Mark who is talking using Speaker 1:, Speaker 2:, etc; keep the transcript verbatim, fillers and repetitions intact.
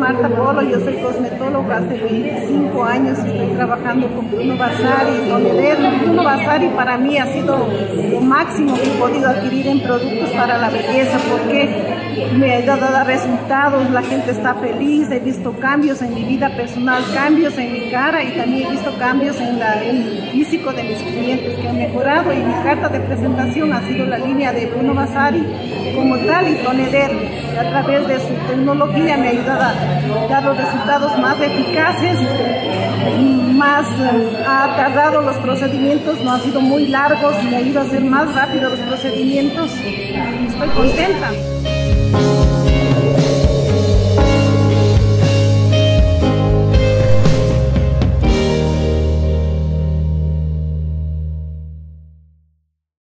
Speaker 1: Marta Polo, yo soy cosmetóloga hace veinticinco años, estoy trabajando con Bruno Vasari, Toneder. Bruno Vasari para mí ha sido lo máximo que he podido adquirir en productos para la belleza, porque me ha dado resultados, la gente está feliz, he visto cambios en mi vida personal, cambios en mi cara y también he visto cambios en, la, en el físico de mis clientes que han mejorado, y mi carta de presentación ha sido la línea de Bruno Vasari como tal, y Toneder a través de su tecnología me ha ayudado a dar los resultados más eficaces, más uh, ha tardado los procedimientos, no han sido muy largos, me ayuda a hacer más rápido los procedimientos y estoy contenta.